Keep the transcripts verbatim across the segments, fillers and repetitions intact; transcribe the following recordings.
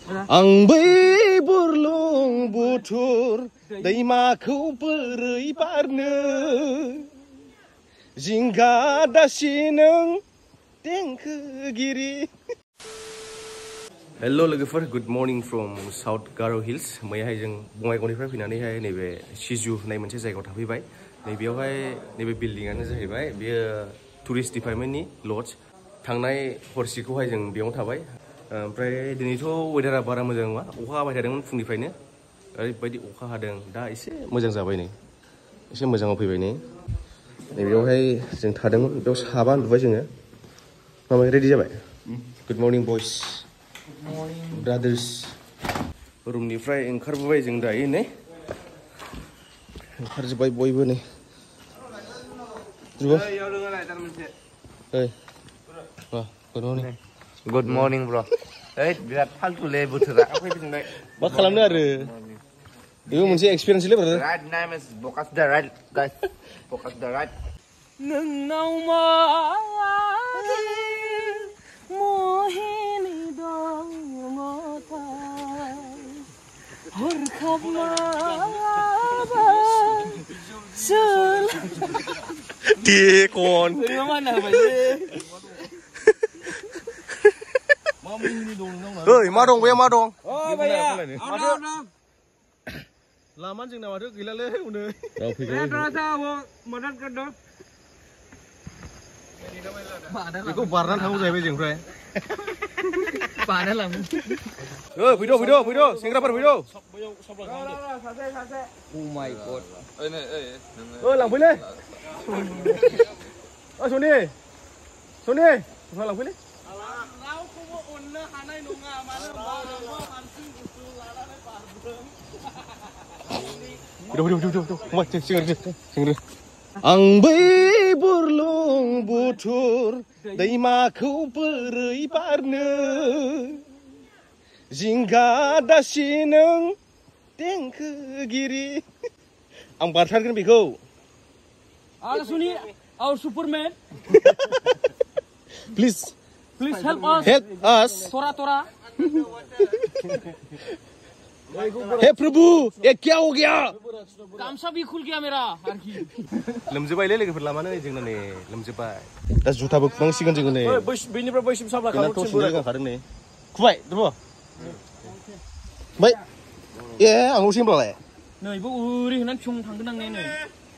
आं बै बुरलुंबुथुर दैमाखौ बोरै बारनो जिंगा दासि नों देंखोगिरि। हेल' लोगोफोर, good morning from South Garo' Hills. मैयाहाय जों बङाइगावनिफ्राय फैनानैहाय नैबे सिजु होननाय मोनसे जायगायाव थाफैबाय। नैबेयावहाय नैबे बिल्डिंआनो जाहैबाय बेयो टुरिस्ट डिपार्टमेन्टनि लज। थांनाय हरसेखौहाय जों बेयावनो थाबाय। ओमफ्राय दिनैथ' वेदारा बारा मोजां नङा, अखा हाबाय थादोंमोन फुंनिफ्रायनो। ओरैबायदि अखा हादों, दा एसे मोजां जाबाय नै, एसे मोजाङाव फैबाय नै। नैबेयावहाय जों थादोंमोन, बेयाव साबा उन्दुबाय जोङो। माबाय रेडि जाबाय? Good morning boys, brothers. रुमनिफ्राय ओंखारबोबाय जों दायो नै, ओंखारजोब्बाय बयबो नै। Good morning bro'. ओइ बिराद फालतुलै बोथोरा। मा खालामनो आरो, बेबो मोनसे एक्सपिरियेन्सलै brother. Right name is focus the right guys, focus the right. नोंनाव मादि मोहिनी दङथाय हरखाब माबा सोल देखन mana baye ओइ मा दं बे, मा दं? oh baya ada लामा जोंना माथो गैलालै उनै। बेखौ बारनानै थांगौ जाहैबाय जों। ओमफ्राय बाना लाङो। ओ फैद' फैद' फैद' सेंग्राफोर फैद'। oh my god ओ लांफैलै ओ सनि सनि लांफैलै। रावखौबो अननो हानाय नङा, मानो होनबा नोंखौ हारसिं बुस्थु लानानै बारदों। आं बै बुरलुंबुथुर दैमाखौ बोरै बारनो जिंगा दासि नों देंखोगिरि। आं बारथारगोन बेखौ। आरो सुनि our superman please please help us help us tora tora हे प्रभु ये क्या हो गया? गामसा भी खुल गया मेरा आरखि। लोमजोबायलै लोगोफोर, लामानो जोंना नै लोमजोबाय। दा जुथाबो खुनांसिगोन जोङो नै। बेनिफ्राय बैसिम साप्लाय खालामनो गांखादों नै। खुबाय द्रुब' बै ए आंल'सै होनब्लालाय। नैबो ओरै होननानै फिउं थांगोन आं नै नै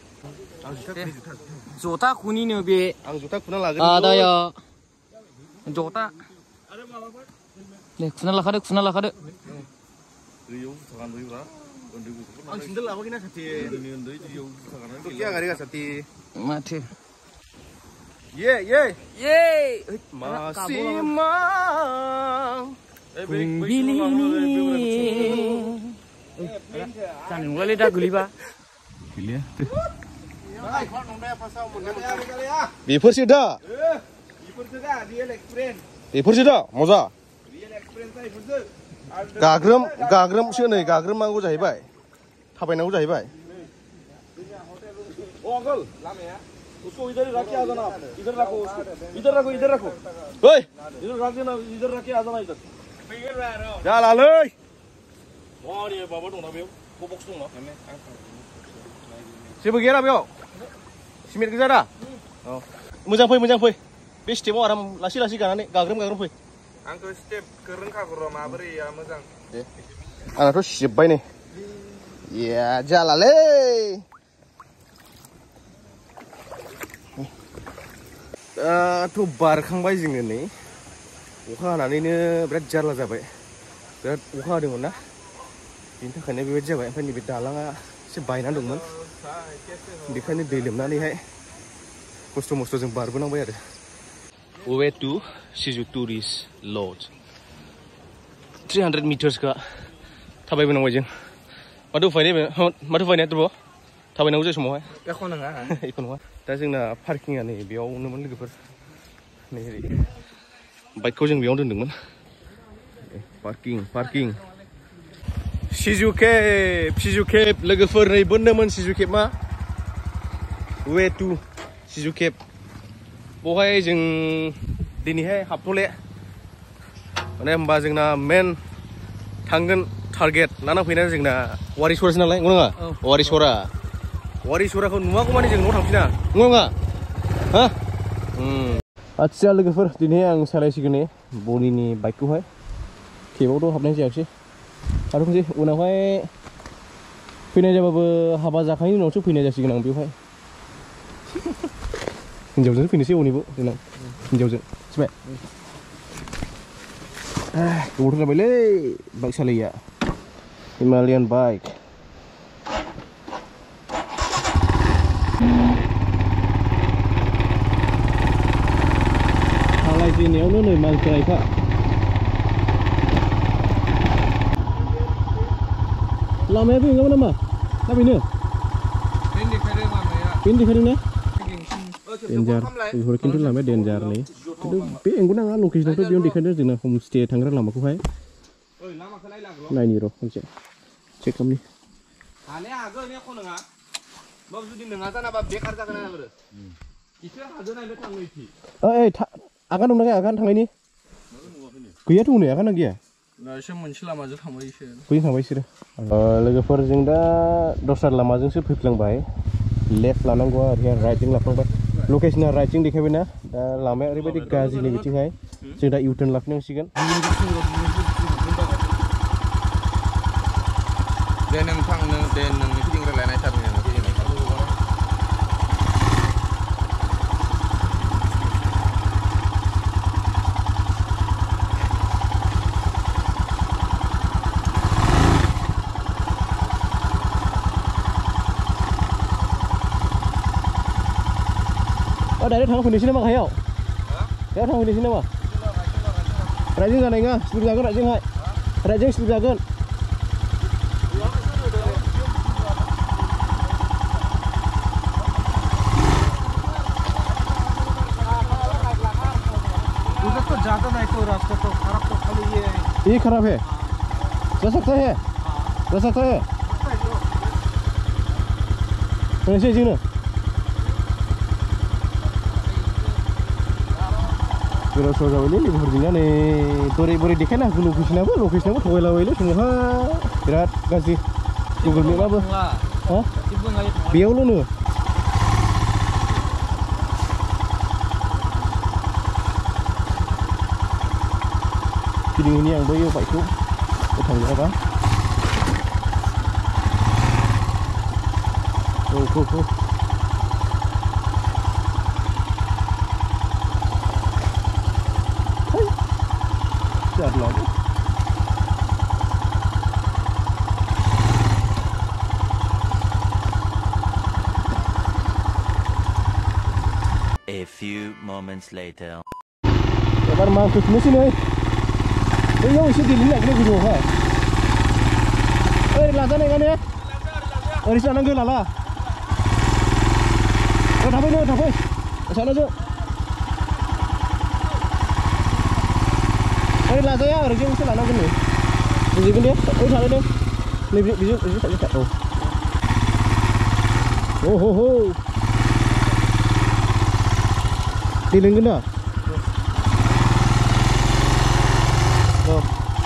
जथा खुनिनो बे आं जुथा खुना लागोन। आदाया जथा दे खुना लाखादो खुना लाखादो। आं सिन्देल लाबोखैना साथि उन्दै दैयाव जुथा गाननानै साथि माथो ये ये ये मासिमां फुंबिलिनि जानाय नंलालै दा गोलैबा। बेफोरसो दा बेफोरसो दा मजा। गाग्रोम गाग्रोमसो नै, गाग्रोमनांगौ जाहैबाय, थाबायनांगौ जाहैबाय। जालालै जेबो गैया बेयाव, सिमेन्ट गोजा दा। मोजां फै मोजां फै, बे स्टेपआव आराम लासै लासै गानानै गाग्रोम गाग्रोम फै। आंथ' स्टेपखौ रोंखागौ र', माबोरैया मोजां। दे आंनाथ' सिजोब्बाय नै। या जालालै दाथ' बारखांबाय जोङो नै। अखा हानानैनो बिराद जारला जाबाय, बिराद अखा हादोंमोन ना, बेनि थाखायनो बेबायदि जाबाय। ओमफ्राय नैबे दालाङा एसे बायनानै दंमोन, बेखायनो दै लोमनानैहाय खस्थ' मस्थ' जों बारबोनांबाय आरो। Way to Siju tourist lodge three hundred मिटार्सखा थाबायबोनांबाय जों। माथो उफाय नै, माथो उफाय नै द्रुब' थाबायनांगौ जायो समावहाय। एख' नङा एख' नङा। दा जोंना पार्किंआ नै बेयावनोमोन लोगोफोर, नै ओरै बाइकखौ जों बेयावनो दोनदोंमोन। Parking parking Siju cave Siju cave लोगोफोर, नै बोननोमोन सिजु केब मा वे टू सिजु केब। बहाय जों दिनैहाय हाबथ'ले, माने होनबा जोंना मेन थांगोन टारगेट लाना फैनाया जोंना वारिसरासो नालाय नङा वारिसरा वारिसराखौ नुवागौ माने जों न'आव थांफिना नङा नङा हा आच्छा लोगोफोर दिनै आं सालायसिगोन ने बनिनि बाइकखौहाय केबावथ' हाबनाय जायाखिसै आरो खनसे उनावहाय फैनाय जाबाबो हाबा जाखांनायनि उनावसो फैनाय जासिगोन आं बेवहाय हिन्जावजोंसो फैनोसै उनिबो देनां हिन्जावजों मिथिबाय गोबावथ' जाबायलै बाइक सालायैया हिमालयान बाइक सालायजेननायावनो नै मानसिफ्रा लामाया बेनोमोन नामा ना बेनो बेनो देखायदों ना डेन्जार बेफोर खिन्थु लामाया डेन्जार नै खिन्थु बे एंगौ नाङा लकेसनावथ' बेयावनो देखायदों जोंना हमस्टे थांग्रा लामाखौहाय नायनि र' खनसे चेक खालामनि हानाया हागोन ने खौ नङा बाबु जुदि नङा जानाबा बेकार जागोन आरो इसोर हागोन आरो थाङो इथि ओइ आगान दंना गैया आगान थांनायनि गैयाथ' हनै आगान गैया एसे मोनसे लामाजों थांबाय इसोर बैजों थांबाय बिसोरो लोगोफोर जों दा दस्रा लामाजोंसो फैफ्लांबाय लेफ्ट लानांगौ ओरैहाय राइटजों लाफ्लांबाय लकेसना राइटजों देखायबायना दा लामाया ओरैबायदि गाज्रिनि बिथिंहाय जों दा इउटार्न लाफिनांसिगोन दे नों थां नों दे नोंनि फिदिं रायलायनाय थारनि नों फिदिं डाइरेक्ट थांना फैनोसै नामा गाहायाव डाइरेक्ट थांना फैनोसै नामा राइटजों जानाय नङा स्लिप जागोन राइटजोंहाय राइटजों स्लिप जागोन उधर तो जाता नहीं कोई रास्ता तो खराब तो खाली ये है ये खराब है जा सकता है जा सकता है फैनोसै जोंनो गोदाव सोराव जाबायलै लोगोफोरजोंना नै बोरै बोरै देखायना होगोन लकेसनाबो लकेसनाबो थगायलाबायलै समावहा बिराद गाज्रि गुगोल मेपआबो बेयावल'नो फिदिंहैनि आं बैयो बाइकखौ थांजाबा औ औ औ A few moments later. Ebar masuk sini nih. Eh, yang isi dilin lagi nih gua. Eh, laza nih kan ya? Oh, di sana gue lala. Oh, tapi nih, tapi. Sana aja. Oh, laza ya, orang yang mesti lana kan nih. Jadi kan dia, oh sana deh. Nih, bisa, bisa, bisa, bisa. Oh. Oh, ho, ho. Dilin guna. Oh.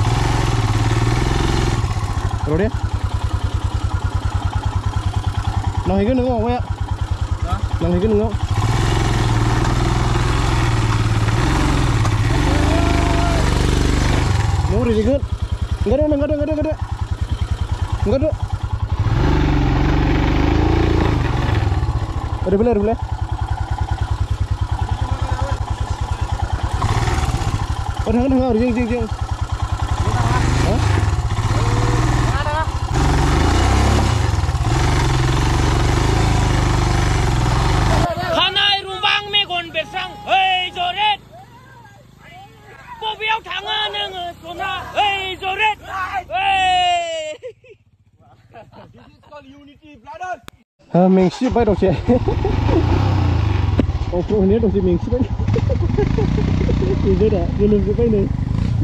Rồi đi. Nào thì cái nữa không vậy ạ? Nào thì cái nữa không? Nó rồi gì good. Enggak ada, enggak ada, enggak ada, enggak ada. Enggak ada. Ada boleh, ada boleh. Oh, thằng thằng ở riêng riêng riêng. Hả? Hanai rumbang megon besang, hei joret. Bobiao tangan neng sona, hei joret. Hei. This is called unity, brother. À, mình ship bay đầu xe. Ô, phụ này đầu xe mình ship bay. Thì đây đã, giờ lưng cái bay này.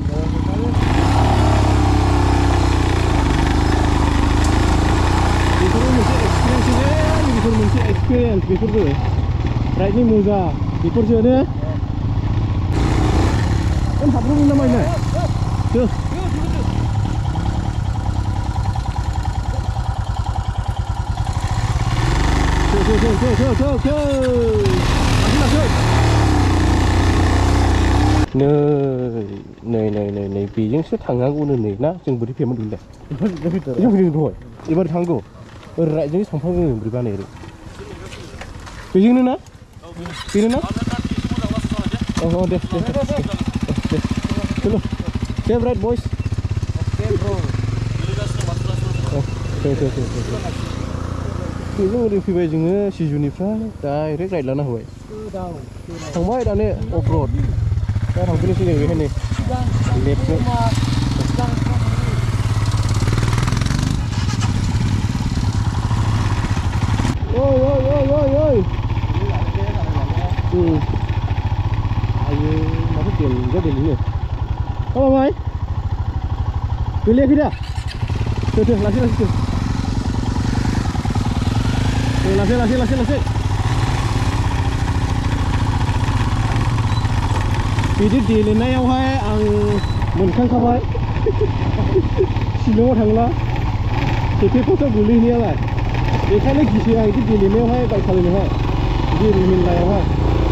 Itu mesti experience ni, itu mesti experience, itu tu. Right ni muza, itu je ni. Kan habis ni nama ni. Tu. Oke, oke, oke, oke, oke. Masuk, masuk. Nei, nei, nei, nei, बेजोंसो थांनांगौ नै ना जों बोरै फेमोन दंलै जों फैदों दहाय एबार थांगौ ओरै राइटजों थांफ्लांगौ बोरैबा नै ओरै बेजोंनो ना बेनो ना औ औ दे दे दे दे चलो same right boys okay bro okay okay okay बेजों ओरै फैबाय जोङो सिजुनिफ्राय डाइरेक्ट राइट लाना होबाय थांबाय दानो अफ रड दा थांफिनोसै जों बेहाय नै लेफ्टजों ओइ ओइ ओइ ओइ ओइ आयो माथो देनजार देलिनो मा माबाय गोलैयाखै दा थो थो लासै लासै थो लासै लासै लासै लासै बिदि गेलेनायावहाय आं मोनखांखाबाय शिलंआव थांब्ला खेबसे फटो गोलैहैनायालाय बेखायनो गिसै आं बिदि गेलेनायावहाय बाइक सालायनोहाय बिदि रिमिनलायावहाय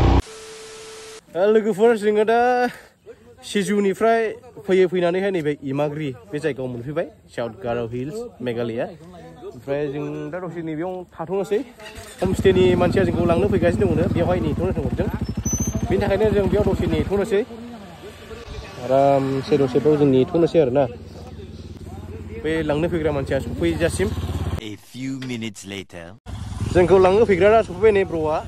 लोगोफोर जोङो दा सिजुनिफ्राय फैयै फैनानैहाय नैबे इमाग्रि बे जायगायाव मोनफैबाय साउथ गार' हिल्स मेघालया ओमफ्राय जों दा दसे नैबेयाव थाथ'नोसै हमस्टेनि मानसिया जोंखौ लांनो फैगासिनो दङनो बेवहाय नेथ'नो थिनहरदों बेनि थाखायनो जों बेयाव दसे नेथ'नोसै आरामसे दसेबाव जों नेथ'नोसै आरोना बे लांनो फैग्रा मानसिया सफैजासिम A few minutes later. जोंखौ लांनो फैग्रा सफैबाय नै ब्र'आ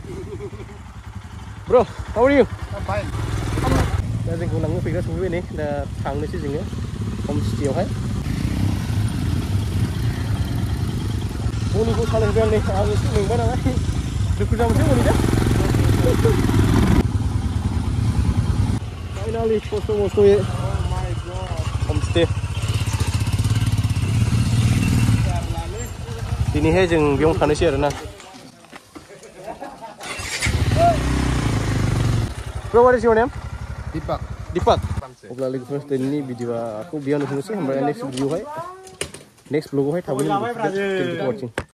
ब्र' how are you? दा जोंखौ लांनो फैग्रा सफैबाय नै दा थांनोसै जोङो हमस्टेयावहाय मनिखौ सालायबाय आं नै आं एसे मेंबाय नालाय दुखु जामोनसै मनि दा फाइनालि खस्थ' मस्थ'यै हमस्टे दिनैहाय जों बेयाव थानोसै आरोना Bro, what is your name? Deepak. Deepak. अब्ला लोगोफोर दिनैनि भिडिअ'खौ बेयावनो दोननोसै ओमफ्राय नेक्स्ट भिडिअ'हाय नेक्स्ट ब्लगआवहाय थाबैनो